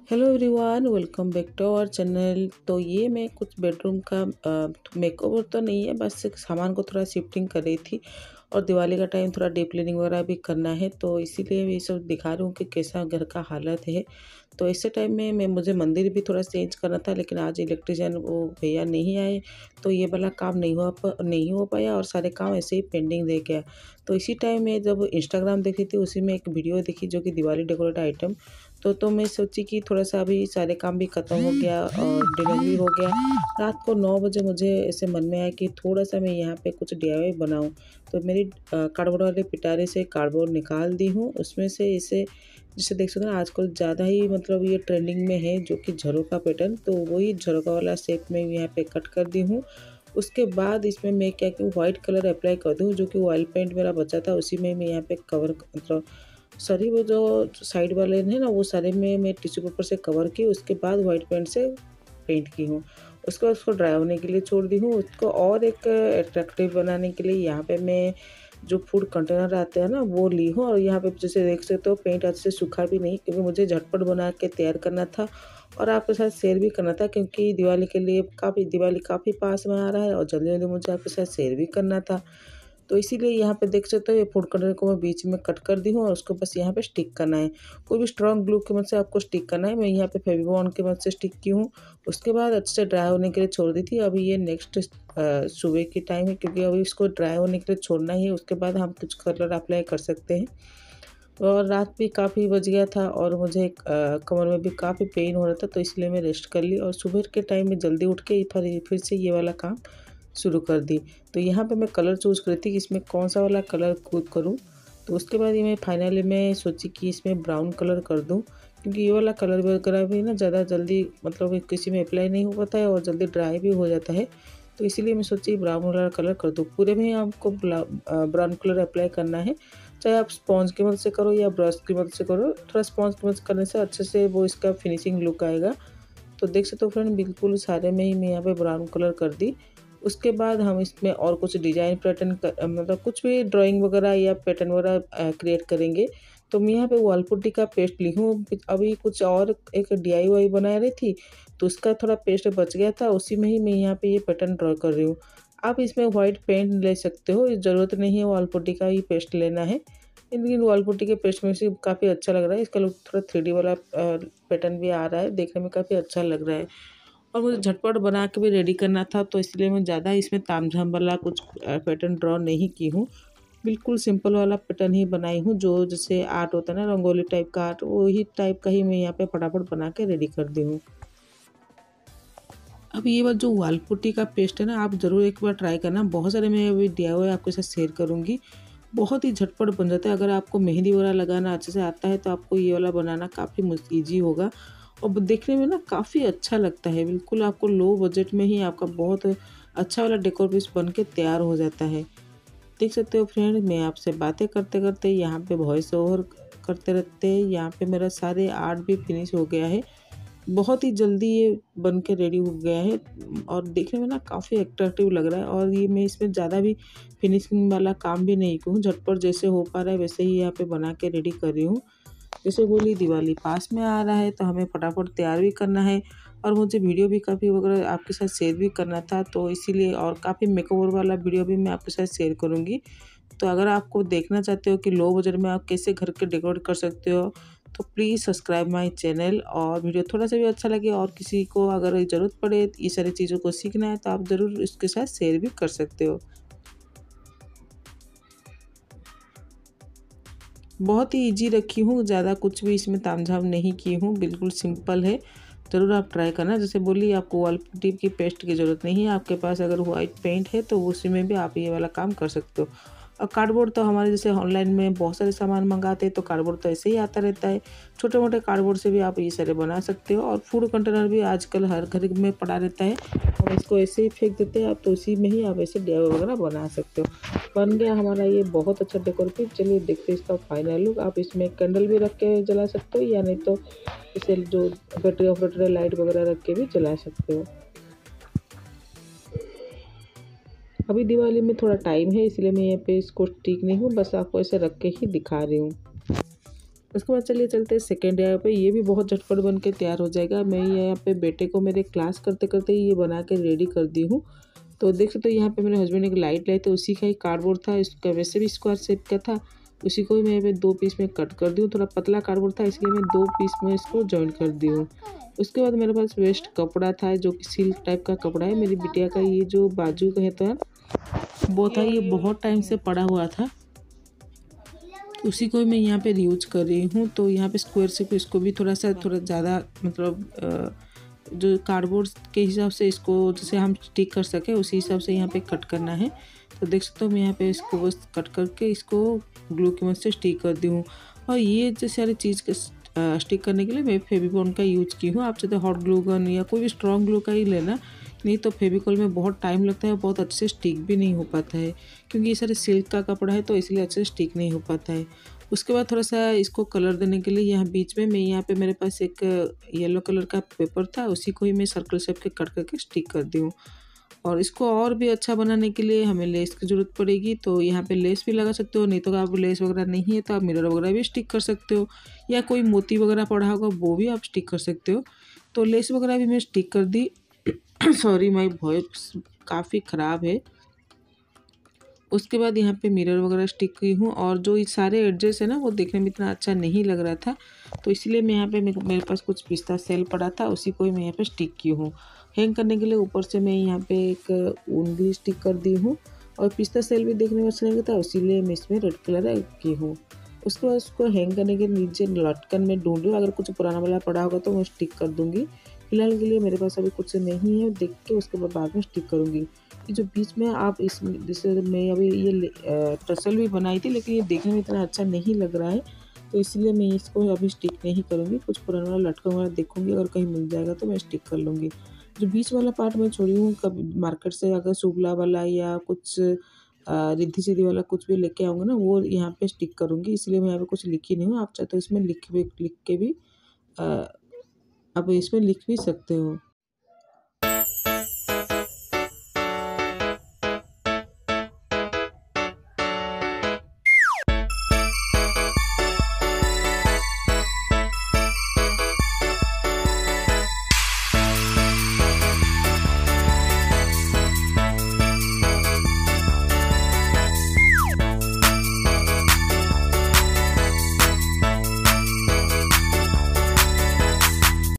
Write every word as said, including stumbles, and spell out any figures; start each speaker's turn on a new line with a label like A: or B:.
A: Hello everyone, welcome back to our channel. तो ये मैं कुछ बेडरूम का मेकओवर तो नहीं है, बस एक सामान को थोड़ा शिफ्टिंग कर रही थी और दिवाली का टाइम थोड़ा डीप क्लीनिंग वगैरह भी करना है, तो इसीलिए ये सब दिखा रही हूँ कि कैसा घर का हालत है। तो ऐसे टाइम में मैं मुझे मंदिर भी थोड़ा चेंज करना था, लेकिन आज इलेक्ट्रिशियन वो भैया नहीं आए, तो ये वाला काम नहीं हुआ प- नहीं हो पाया और सारे काम ऐसे ही पेंडिंग रह गया। तो इसी टाइम में जब इंस्टाग्राम देखी थी, उसी में एक वीडियो देखी जो कि दिवाली डेकोरेट आइटम। तो तो मैं सोची कि थोड़ा सा अभी सारे काम भी ख़त्म हो गया और डिनर भी हो गया। रात को नौ बजे मुझे ऐसे मन में आया कि थोड़ा सा मैं यहाँ पे कुछ डी आई वाई बनाऊँ। तो मेरी कार्डबोर्ड वाले पिटारे से कार्डबोर्ड निकाल दी हूँ, उसमें से इसे जिसे देख सकते हैं आजकल ज़्यादा ही मतलब ये ट्रेंडिंग में है, जो कि झरोका पैटर्न, तो वही झरोका वाला शेप में यहाँ पे कट कर दी हूँ। उसके बाद इसमें मैं क्या कि वाइट कलर अप्लाई कर दूँ, जो कि ऑयल पेंट मेरा बचा था उसी में मैं यहाँ पे कवर मतलब सॉरी वो जो साइड वाले हैं ना, वो सारे में मैं टिश्यू पेपर से कवर की, उसके बाद वाइट पेंट से पेंट की हूँ। उसके बाद उसको ड्राई होने के लिए छोड़ दी हूँ। उसको और एक अट्रैक्टिव बनाने के लिए यहाँ पे मैं जो फूड कंटेनर आते हैं ना, वो ली हूँ और यहाँ पे जैसे देख सकते हो पेंट अच्छे से सूखा भी नहीं, क्योंकि मुझे झटपट बना के तैयार करना था और आपके साथ शेयर भी करना था, क्योंकि दिवाली के लिए काफ़ी दिवाली काफ़ी पास में आ रहा है और जल्दी जल्दी मुझे आपके साथ शेयर भी करना था। तो इसीलिए यहाँ पे देख सकते हो ये फूड कलर को मैं बीच में कट कर दी हूँ और उसको बस यहाँ पे स्टिक करना है। कोई भी स्ट्रॉन्ग ग्लू की मदद से आपको स्टिक करना है। मैं यहाँ पे फेविबॉन्ड की मदद से स्टिक की हूँ। उसके बाद अच्छे से ड्राई होने के लिए छोड़ दी थी। अभी ये नेक्स्ट सुबह की टाइम है, क्योंकि अभी इसको ड्राई होने के लिए छोड़ना ही है, उसके बाद हम कुछ कलर अप्लाई कर सकते हैं। और रात भी काफ़ी बज गया था और मुझे एक अ, कमर में भी काफ़ी पेन हो रहा था, तो इसलिए मैं रेस्ट कर ली और सुबह के टाइम में जल्दी उठ के फिर फिर से ये वाला काम शुरू कर दी। तो यहाँ पे मैं कलर चूज़ करी थी कि इसमें कौन सा वाला कलर खुद करूँ। तो उसके बाद ये मैं फाइनली मैं सोची कि इसमें ब्राउन कलर कर दूँ, क्योंकि ये वाला कलर वगैरह भी ना ज़्यादा जल्दी मतलब किसी में अप्लाई नहीं हो पाता है और जल्दी ड्राई भी हो जाता है। तो इसीलिए मैं सोची ब्राउन वाला कलर कर दूँ। पूरे में आपको ब्राउन कलर अप्लाई करना है, चाहे आप स्पॉन्ज की मदद से करो या ब्रश की मदद से करो। थोड़ा स्पॉन्ज की मदद से करने से अच्छे से वो इसका फिनिशिंग लुक आएगा। तो देख सकते हो फ्रेंड, बिल्कुल सारे में ही मैं यहाँ पे ब्राउन कलर कर दी। उसके बाद हम इसमें और कुछ डिजाइन पैटर्न कर मतलब कुछ भी ड्राइंग वगैरह या पैटर्न वगैरह क्रिएट करेंगे। तो मैं यहाँ पे वॉल पुट्टी का पेस्ट ली हूँ। अभी कुछ और एक डी आई वाई बना रही थी, तो उसका थोड़ा पेस्ट बच गया था, उसी में ही मैं यहाँ पे ये पैटर्न ड्रॉ कर रही हूँ। आप इसमें वाइट पेंट ले सकते हो, ज़रूरत नहीं है वॉल पुट्टी का ही पेस्ट लेना है। लेकिन वॉल पुट्टी के पेस्ट में से काफ़ी अच्छा लग रहा है, इसका लुक थोड़ा थ्री डी वाला पैटर्न भी आ रहा है, देखने में काफ़ी अच्छा लग रहा है। और मुझे झटपट बना के भी रेडी करना था, तो इसलिए मैं ज़्यादा इसमें तामझाम वाला कुछ पैटर्न ड्रॉ नहीं की हूँ। बिल्कुल सिंपल वाला पैटर्न ही बनाई हूँ, जो जैसे आर्ट होता है ना, रंगोली टाइप का आर्ट, वही टाइप का ही मैं यहाँ पे फटाफट बना के रेडी कर दी हूँ। अब ये बात जो वाल पुट्टी का पेस्ट है ना, आप ज़रूर एक बार ट्राई करना। बहुत सारे मैं अभी डी आई वाई आपके साथ शेयर करूँगी। बहुत ही झटपट बन जाता है। अगर आपको मेहंदी वगैरह लगाना अच्छे से आता है, तो आपको ये वाला बनाना काफ़ी ईजी होगा और देखने में ना काफ़ी अच्छा लगता है। बिल्कुल आपको लो बजट में ही आपका बहुत अच्छा वाला डेकोर पीस बन के तैयार हो जाता है। देख सकते हो फ्रेंड, मैं आपसे बातें करते करते यहाँ पे वॉइस ओवर करते रहते यहाँ पे मेरा सारे आर्ट भी फिनिश हो गया है। बहुत ही जल्दी ये बन के रेडी हो गया है और देखने में ना काफ़ी अट्रैक्टिव लग रहा है। और ये मैं इसमें ज़्यादा भी फिनिशिंग वाला काम भी नहीं करूँ, झटपट जैसे हो पा रहा है वैसे ही यहाँ पे बना के रेडी कर रही हूँ। जैसे बोली दिवाली पास में आ रहा है, तो हमें फटाफट तैयार भी करना है और मुझे वीडियो भी काफ़ी वगैरह आपके साथ शेयर भी करना था, तो इसीलिए और काफ़ी मेकओवर वाला वीडियो भी मैं आपके साथ शेयर करूँगी। तो अगर आपको देखना चाहते हो कि लो बजट में आप कैसे घर के डेकोरेट कर सकते हो, तो प्लीज़ सब्सक्राइब माय चैनल। और वीडियो थोड़ा सा भी अच्छा लगे और किसी को अगर ज़रूरत पड़े ये सारी चीज़ों को सीखना है, तो आप ज़रूर इसके साथ शेयर भी कर सकते हो। बहुत ही इजी रखी हूँ, ज़्यादा कुछ भी इसमें तामझाम नहीं की हूँ, बिल्कुल सिंपल है। ज़रूर आप ट्राई करना। जैसे बोली आपको वॉल पुट्टी की पेस्ट की ज़रूरत नहीं है, आपके पास अगर वाइट पेंट है तो उसी में भी आप ये वाला काम कर सकते हो। और कार्डबोर्ड तो हमारे जैसे ऑनलाइन में बहुत सारे सामान मंगाते हैं, तो कार्डबोर्ड तो ऐसे ही आता रहता है। छोटे मोटे कार्डबोर्ड से भी आप ये सारे बना सकते हो। और फूड कंटेनर भी आजकल हर घर में पड़ा रहता है, हम इसको ऐसे ही फेंक देते हैं, आप तो उसी में ही आप ऐसे डी आई वाई वगैरह बना सकते हो। बन गया हमारा ये बहुत अच्छा डेकोर पीस। चलिए देखते हैं इसका फाइनल लुक। आप इसमें कैंडल भी रख के जला सकते हो, या नहीं तो इसे जो बैटरी ऑपरेटेड लाइट वगैरह रख के भी जला सकते हो। अभी दिवाली में थोड़ा टाइम है, इसलिए मैं यहाँ पे इसको ठीक नहीं हूँ, बस आपको ऐसे रख के ही दिखा रही हूँ। उसके बाद चलिए चलते हैं सेकेंड ईयर पे। ये भी बहुत झटपट बन के तैयार हो जाएगा। मैं यहाँ पे बेटे को मेरे क्लास करते करते ही ये बना के रेडी कर दी हूँ। तो देख सकते हो यहाँ पे मेरे हस्बैंड एक लाइट लाए थे, उसी का ही कार्डबोर्ड था। इसका वैसे भी स्क्वायर शेप का था, उसी को ही मैं यहाँ पे दो पीस में कट कर दी हूँ। थोड़ा पतला कार्डबोर्ड था इसलिए मैं दो पीस में इसको जॉइन कर दी हूँ। उसके बाद मेरे पास वेस्ट कपड़ा था जो कि सिल्क टाइप का कपड़ा है। मेरी बिटिया का ये जो बाजू का है तो वो था, ये बहुत टाइम से पड़ा हुआ था, उसी को मैं यहाँ पे यूज कर रही हूँ। तो यहाँ पे स्क्वायर शेप इसको भी थोड़ा सा थोड़ा ज़्यादा मतलब जो कार्डबोर्ड के हिसाब से इसको जैसे हम स्टिक कर सके उसी हिसाब से यहाँ पे कट करना है। तो देख सकते हो मैं यहाँ पे इसको बस कट करके इसको ग्लू की मदद से स्टिक कर दी हूँ। और ये जो सारी चीज़ के स्टिक करने के लिए मैं फेविकॉल का यूज़ की हूँ। आप चाहते हॉट ग्लू गन या कोई भी स्ट्रॉन्ग ग्लू का ही लेना, नहीं तो फेविकॉल में बहुत टाइम लगता है, बहुत अच्छे से स्टिक भी नहीं हो पाता है, क्योंकि ये सारे सिल्क का कपड़ा है तो इसलिए अच्छे से स्टिक नहीं हो पाता है। उसके बाद थोड़ा सा इसको कलर देने के लिए यहाँ बीच में मैं यहाँ पे मेरे पास एक येलो कलर का पेपर था, उसी को ही मैं सर्कल शेप के कट करके स्टिक कर दी हूँ। और इसको और भी अच्छा बनाने के लिए हमें लेस की ज़रूरत पड़ेगी, तो यहाँ पे लेस भी लगा सकते हो, नहीं तो आप लेस वगैरह नहीं है तो आप मिरर वगैरह भी स्टिक कर सकते हो, या कोई मोती वगैरह पड़ा होगा वो भी आप स्टिक कर सकते हो। तो लेस वगैरह भी मैं स्टिक कर दी। सॉरी माई वॉइस काफ़ी ख़राब है। उसके बाद यहाँ पे मिरर वगैरह स्टिक की हूँ, और जो ये सारे एडजस्ट है ना वो देखने में इतना अच्छा नहीं लग रहा था, तो इसलिए मैं यहाँ पे मेरे पास कुछ पिस्ता सेल पड़ा था, उसी को ही मैं यहाँ पे स्टिक की हूँ। हैंग करने के लिए ऊपर से मैं यहाँ पे एक ऊन भी स्टिक कर दी हूँ, और पिस्ता सेल भी देखने में अच्छा नहीं लगता, इसीलिए मैं इसमें रेड कलर की हूँ। उसके बाद उसको हैंग करने के नीचे लटकन में ढूंढ लूँ, अगर कुछ पुराना वाला पड़ा होगा तो मैं स्टिक कर दूँगी। फिलहाल के लिए मेरे पास अभी कुछ नहीं है, देख के उसके बाद बाद में स्टिक करूँगी। जो बीच में आप इस जैसे मैं अभी ये टसल भी बनाई थी, लेकिन ये देखने में इतना अच्छा नहीं लग रहा है, तो इसलिए मैं इसको अभी स्टिक नहीं करूँगी। कुछ पुराना वाला लटका हुआ देखूँगी, अगर कहीं मिल जाएगा तो मैं स्टिक कर लूँगी। जो बीच वाला पार्ट मैं छोड़ी हूँ, कभी मार्केट से अगर सुबला वाला या कुछ रिद्धि सीधी वाला कुछ भी लेके आऊँगी ना, वो यहाँ पे स्टिक करूँगी, इसलिए मैं यहाँ पे कुछ लिखी नहीं हूँ। आप चाहे तो इसमें लिख भी लिख के भी आप इसमें लिख भी सकते हो।